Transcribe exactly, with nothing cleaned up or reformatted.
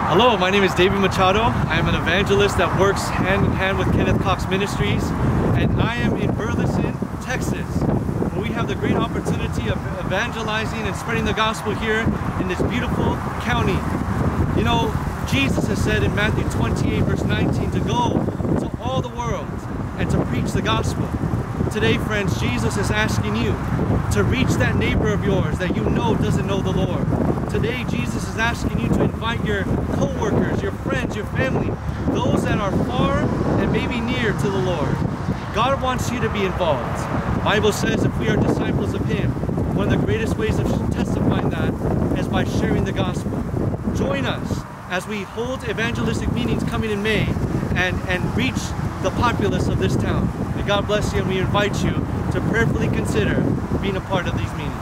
Hello, my name is David Machado. I am an evangelist that works hand in hand with Kenneth Cox Ministries, and I am in Burleson, Texas, where we have the great opportunity of evangelizing and spreading the gospel here in this beautiful county. You know, Jesus has said in Matthew twenty-eight verse nineteen to go to all the world and to preach the gospel. Today, friends, Jesus is asking you to reach that neighbor of yours that you know doesn't know the Lord. Today, Jesus is asking you to invite your co-workers, your friends, your family, those that are far and maybe near to the Lord. God wants you to be involved. The Bible says if we are disciples of Him, one of the greatest ways of testifying that is by sharing the gospel. Join us as we hold evangelistic meetings coming in May and, and reach the populace of this town. May God bless you, and we invite you to prayerfully consider being a part of these meetings.